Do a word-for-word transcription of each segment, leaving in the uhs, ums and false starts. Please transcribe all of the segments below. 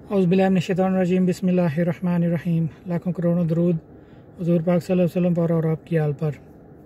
औज़ुबिल्लाहिमिनश्शैतानिर्रजीम बिस्मिल्लाहिर्रहमानिर्रहीम। लाखों करोड़ों दरूद हुज़ूर पाक सल्लल्लाहु अलैहि वसल्लम पर और आपकी आल पर।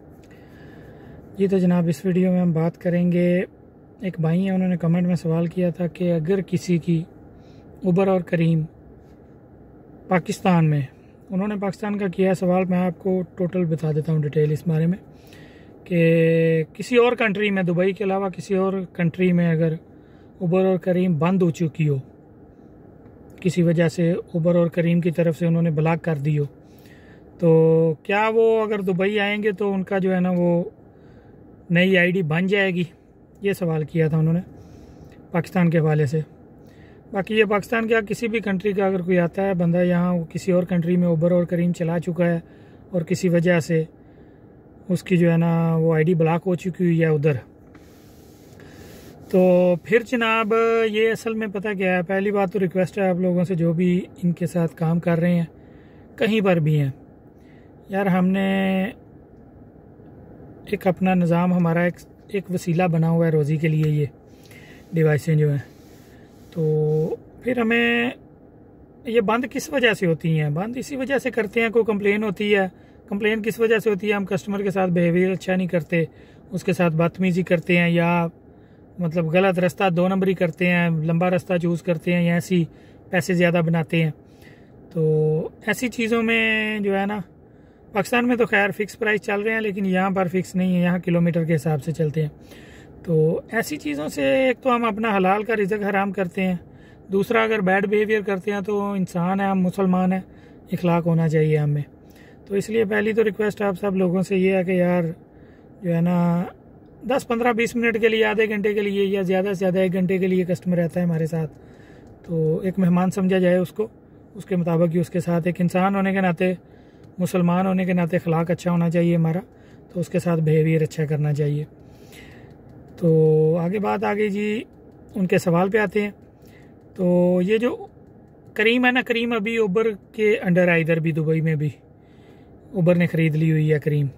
जी तो जनाब, इस वीडियो में हम बात करेंगे, एक भाई हैं उन्होंने कमेंट में सवाल किया था कि अगर किसी की उबर और करीम पाकिस्तान में, उन्होंने पाकिस्तान का किया सवाल, मैं आपको टोटल बता देता हूँ डिटेल इस बारे में, कि किसी और कंट्री में, दुबई के अलावा किसी और कंट्री में अगर उबर और करीम बंद हो चुकी हो, किसी वजह से उबर और करीम की तरफ से उन्होंने ब्लॉक कर दी हो, तो क्या वो अगर दुबई आएंगे तो उनका जो है ना वो नई आईडी बन जाएगी? ये सवाल किया था उन्होंने पाकिस्तान के हवाले से। बाकी ये पाकिस्तान का किसी भी कंट्री का अगर कोई आता है बंदा यहाँ, वो किसी और कंट्री में उबर और करीम चला चुका है और किसी वजह से उसकी जो है ना वो आईडी ब्लॉक हो चुकी हुई है उधर, तो फिर जनाब ये असल में पता क्या है, पहली बात तो रिक्वेस्ट है आप लोगों से, जो भी इनके साथ काम कर रहे हैं कहीं पर भी हैं, यार हमने एक अपना निज़ाम, हमारा एक एक वसीला बना हुआ है रोज़ी के लिए, ये डिवाइसें जो हैं, तो फिर हमें ये बंद किस वजह से होती हैं? बंद इसी वजह से करते हैं, कोई कंप्लेन होती है। कंप्लेन किस वजह से होती है? हम कस्टमर के साथ बिहेवियर अच्छा नहीं करते, उसके साथ बदतमीज़ी करते हैं, या मतलब गलत रास्ता दो नंबरी करते हैं, लंबा रास्ता चूज़ करते हैं, या ऐसी पैसे ज़्यादा बनाते हैं। तो ऐसी चीज़ों में जो है ना, पाकिस्तान में तो खैर फ़िक्स प्राइस चल रहे हैं, लेकिन यहाँ पर फ़िक्स नहीं है, यहाँ किलोमीटर के हिसाब से चलते हैं। तो ऐसी चीज़ों से एक तो हम अपना हलाल का रिज़्क हराम करते हैं, दूसरा अगर बैड बिहेवियर करते हैं तो इंसान है, हम मुसलमान हैं, इखलाक होना चाहिए हमें। तो इसलिए पहली तो रिक्वेस्ट आप सब लोगों से ये है कि यार जो है ना दस पंद्रह बीस मिनट के लिए, आधे घंटे के लिए, या ज़्यादा से ज़्यादा एक घंटे के लिए कस्टमर रहता है हमारे साथ, तो एक मेहमान समझा जाए उसको, उसके मुताबिक ही उसके साथ, एक इंसान होने के नाते, मुसलमान होने के नाते अखलाक अच्छा होना चाहिए हमारा, तो उसके साथ बिहेवियर अच्छा करना चाहिए। तो आगे बात आ गई जी, उनके सवाल पे आते हैं। तो ये जो करीम है ना, करीम अभी उबर के अंडर है, इधर भी दुबई में भी उबर ने ख़रीद ली हुई है करीम।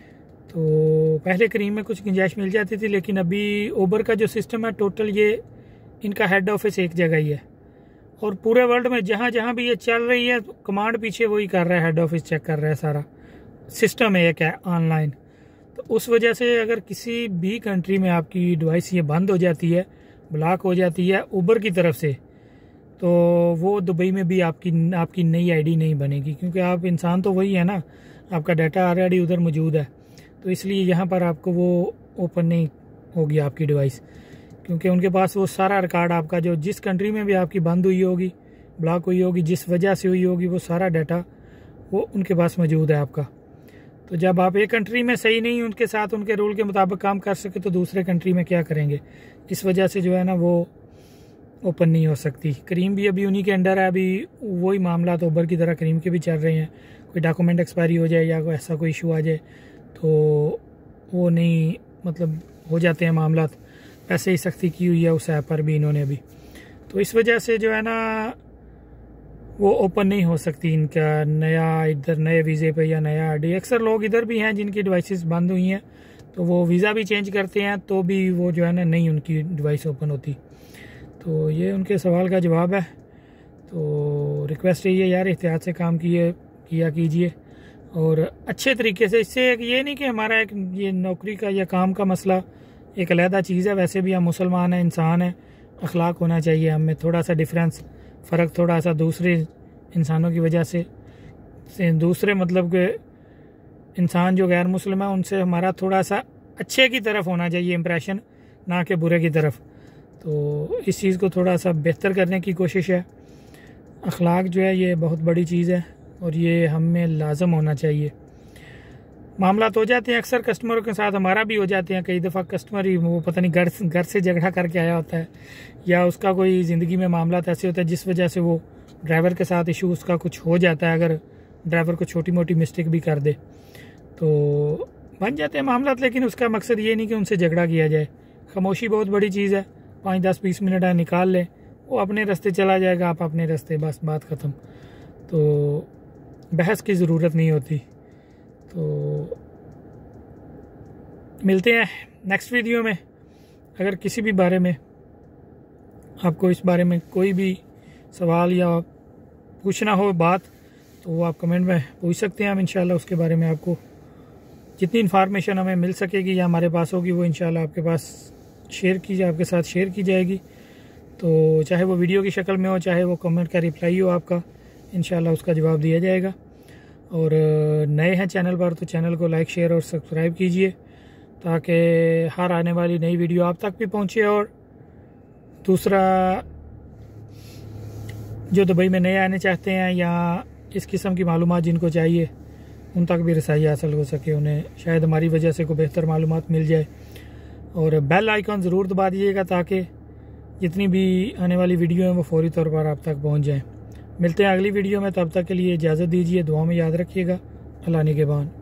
तो पहले करीम में कुछ गुंजाइश मिल जाती थी, लेकिन अभी उबर का जो सिस्टम है टोटल, ये इनका हेड ऑफिस एक जगह ही है, और पूरे वर्ल्ड में जहाँ जहाँ भी ये चल रही है कमांड पीछे वही कर रहा है, हेड ऑफिस चेक कर रहा है, सारा सिस्टम है एक है ऑनलाइन। तो उस वजह से अगर किसी भी कंट्री में आपकी डिवाइस ये बंद हो जाती है, ब्लॉक हो जाती है उबर की तरफ से, तो वो दुबई में भी आपकी आपकी नई आईडी नहीं बनेगी, क्योंकि आप इंसान तो वही है ना, आपका डाटा ऑलरेडी उधर मौजूद है। तो इसलिए यहाँ पर आपको वो ओपन नहीं होगी आपकी डिवाइस, क्योंकि उनके पास वो सारा रिकॉर्ड आपका, जो जिस कंट्री में भी आपकी बंद हुई होगी, ब्लॉक हुई होगी, जिस वजह से हुई होगी, वो सारा डाटा वो उनके पास मौजूद है आपका। तो जब आप एक कंट्री में सही नहीं उनके साथ, उनके रूल के मुताबिक काम कर सके, तो दूसरे कंट्री में क्या करेंगे? इस वजह से जो है ना वो ओपन नहीं हो सकती। करीम भी अभी उन्हीं के अंडर है, अभी वही मामला तो उबर की तरह करीम के भी चल रहे हैं। कोई डॉक्यूमेंट एक्सपायरी हो जाए या कोई ऐसा कोई इशू आ जाए तो वो नहीं, मतलब हो जाते हैं मामला। पैसे ही सख्ती की हुई है उस ऐप पर भी इन्होंने भी, तो इस वजह से जो है ना वो ओपन नहीं हो सकती इनका नया, इधर नए वीज़े पे या नया आईडी। अक्सर लोग इधर भी हैं जिनकी डिवाइसेस बंद हुई हैं, तो वो वीज़ा भी चेंज करते हैं तो भी वो जो है ना नहीं उनकी डिवाइस ओपन होती। तो ये उनके सवाल का जवाब है। तो रिक्वेस्ट यही है यार, एहतियात से काम किए किया कीजिए और अच्छे तरीके से। इससे एक ये नहीं कि हमारा एक ये नौकरी का या काम का मसला एक अलहदा चीज़ है, वैसे भी हम मुसलमान हैं, इंसान हैं, अखलाक होना चाहिए हमें। थोड़ा सा डिफरेंस, फ़र्क थोड़ा सा दूसरे इंसानों की वजह से, से दूसरे मतलब के इंसान जो गैर मुस्लिम है उनसे हमारा थोड़ा सा अच्छे की तरफ होना चाहिए इम्प्रेशन, ना कि बुरे की तरफ। तो इस चीज़ को थोड़ा सा बेहतर करने की कोशिश है। अखलाक जो है ये बहुत बड़ी चीज़ है और ये हमें लाजम होना चाहिए। मामला तो हो जाते हैं अक्सर कस्टमरों के साथ, हमारा भी हो जाते हैं कई दफ़ा। कस्टमर ही वो पता नहीं घर घर से झगड़ा करके आया होता है, या उसका कोई ज़िंदगी में मामला ऐसे होता है जिस वजह से वो ड्राइवर के साथ इशू उसका कुछ हो जाता है। अगर ड्राइवर को छोटी मोटी मिस्टेक भी कर दे तो बन जाते हैं मामला, लेकिन उसका मकसद ये नहीं कि उनसे झगड़ा किया जाए। खामोशी बहुत बड़ी चीज़ है, पाँच दस बीस मिनट है निकाल लें, वो अपने रास्ते चला जाएगा, आप अपने रास्ते, बस बात ख़त्म। तो बहस की ज़रूरत नहीं होती। तो मिलते हैं नेक्स्ट वीडियो में। अगर किसी भी बारे में आपको इस बारे में कोई भी सवाल या पूछना हो बात तो वो आप कमेंट में पूछ सकते हैं। हम इंशाल्लाह उसके बारे में आपको जितनी इन्फॉर्मेशन हमें मिल सकेगी या हमारे पास होगी वो इंशाल्लाह आपके पास शेयर की जाए आपके साथ शेयर की जाएगी। तो चाहे वो वीडियो की शक्ल में हो, चाहे वो कमेंट का रिप्लाई हो आपका, इंशाल्लाह उसका जवाब दिया जाएगा। और नए हैं चैनल पर तो चैनल को लाइक शेयर और सब्सक्राइब कीजिए ताकि हर आने वाली नई वीडियो आप तक भी पहुंचे। और दूसरा, जो दुबई में नए आने चाहते हैं या इस किस्म की मालूमात जिनको चाहिए उन तक भी रसाई हासिल हो सके, उन्हें शायद हमारी वजह से कोई बेहतर मालूमात मिल जाए। और बेल आइकॉन ज़रूर दबा दीजिएगा ताकि जितनी भी आने वाली वीडियो हैं वो फौरी तौर पर आप तक पहुंच जाएं। मिलते हैं अगली वीडियो में, तब तक के लिए इजाज़त दीजिए। दुआ में याद रखिएगा। अल्लाह निगहबान।